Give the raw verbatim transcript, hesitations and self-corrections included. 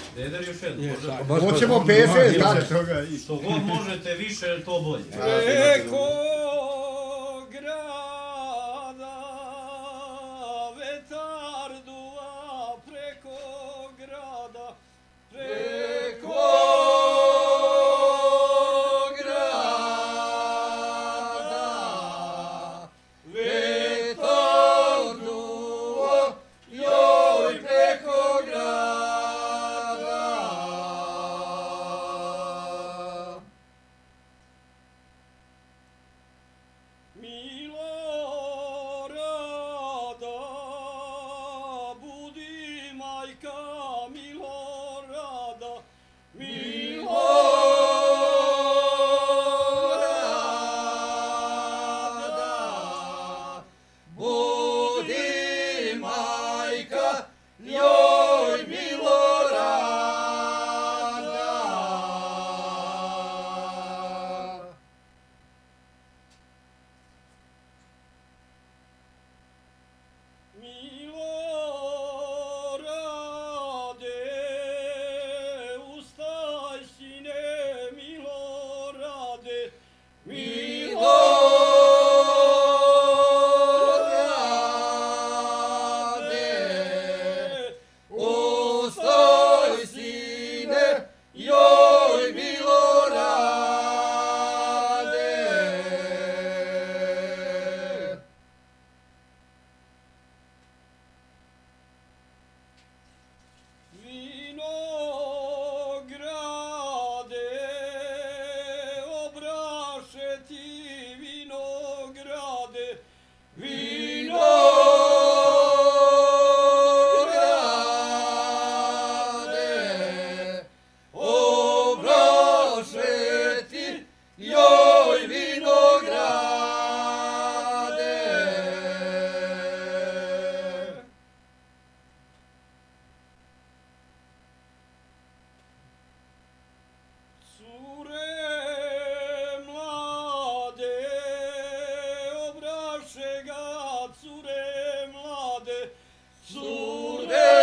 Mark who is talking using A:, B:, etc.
A: Deder još jedno.
B: Hoćemo pet šest, da.
A: Što god možete više, to bolje.
C: Preko grada vetar duva, preko grada, preko grada vetar duva, joj preko grada. Milorada, budi majka Milorada, Milorada, budi majka, joj Milorada. Milorade, ustaj sine, Milorade, Milorade, ustaj sine, joj Milorade. Vinograde, obraše ti vinograde, vinograde, obraše ti, joj vinograde. Cure mlade, obraše ga, cure mlade, cure